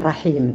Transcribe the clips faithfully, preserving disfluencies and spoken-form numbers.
الرحيم.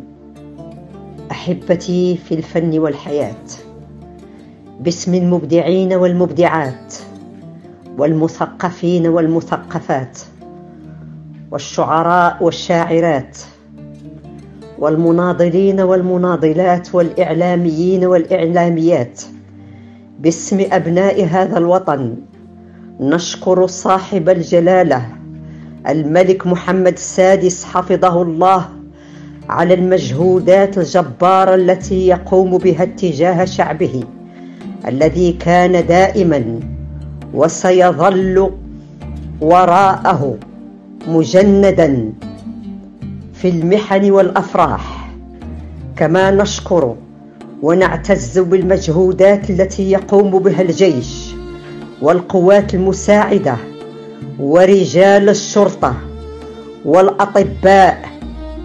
أحبتي في الفن والحياة، باسم المبدعين والمبدعات والمثقفين والمثقفات والشعراء والشاعرات والمناضلين والمناضلات والإعلاميين والإعلاميات، باسم أبناء هذا الوطن، نشكر صاحب الجلالة الملك محمد السادس حفظه الله على المجهودات الجبارة التي يقوم بها اتجاه شعبه، الذي كان دائما وسيظل وراءه مجندا في المحن والأفراح. كما نشكر ونعتز بالمجهودات التي يقوم بها الجيش والقوات المساعدة ورجال الشرطة والأطباء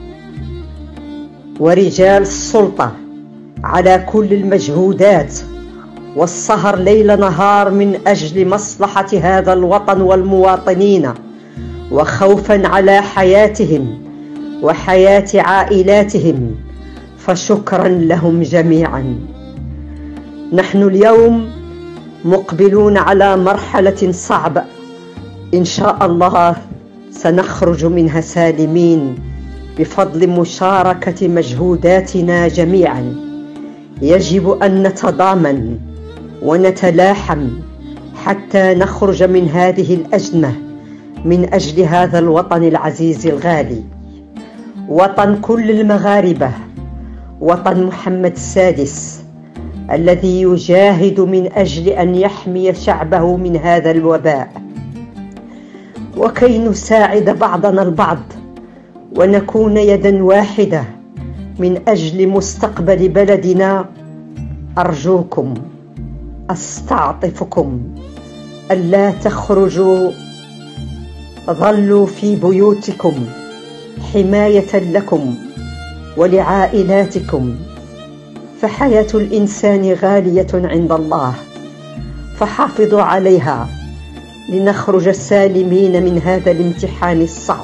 ورجال السلطة على كل المجهودات والسهر ليل نهار من أجل مصلحة هذا الوطن والمواطنين، وخوفا على حياتهم وحياة عائلاتهم، فشكرا لهم جميعا. نحن اليوم مقبلون على مرحلة صعبة، إن شاء الله سنخرج منها سالمين بفضل مشاركة مجهوداتنا جميعا. يجب أن نتضامن ونتلاحم حتى نخرج من هذه الأزمة من أجل هذا الوطن العزيز الغالي، وطن كل المغاربة، وطن محمد السادس الذي يجاهد من أجل أن يحمي شعبه من هذا الوباء. وكي نساعد بعضنا البعض ونكون يدا واحدة من أجل مستقبل بلدنا، أرجوكم أستعطفكم ألا تخرجوا، ظلوا في بيوتكم حماية لكم ولعائلاتكم، فحياة الإنسان غالية عند الله، فحافظوا عليها لنخرج سالمين من هذا الامتحان الصعب.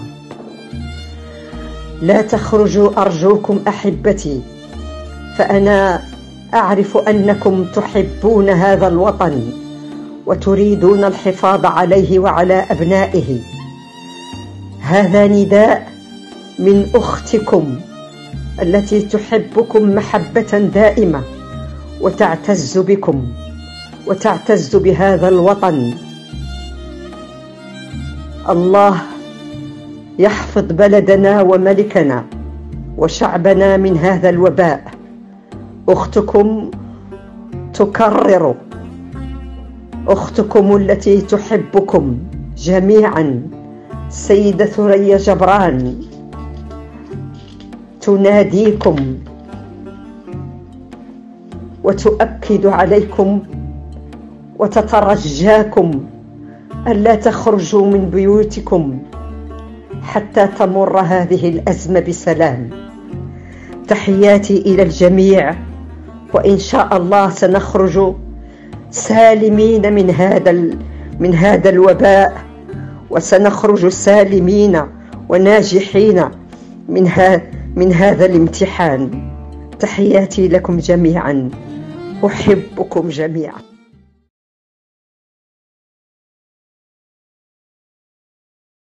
لا تخرجوا أرجوكم أحبتي، فأنا أعرف أنكم تحبون هذا الوطن وتريدون الحفاظ عليه وعلى أبنائه. هذا نداء من أختكم التي تحبكم محبة دائمة وتعتز بكم وتعتز بهذا الوطن. الله يحفظ بلدنا وملكنا وشعبنا من هذا الوباء. أختكم تكرر، أختكم التي تحبكم جميعا السيدة ثريا جبران تناديكم وتؤكد عليكم وتترجاكم ألا تخرجوا من بيوتكم حتى تمر هذه الأزمة بسلام. تحياتي إلى الجميع، وإن شاء الله سنخرج سالمين من هذا من هذا الوباء، وسنخرج سالمين وناجحين من من هذا الامتحان. تحياتي لكم جميعا، أحبكم جميعا.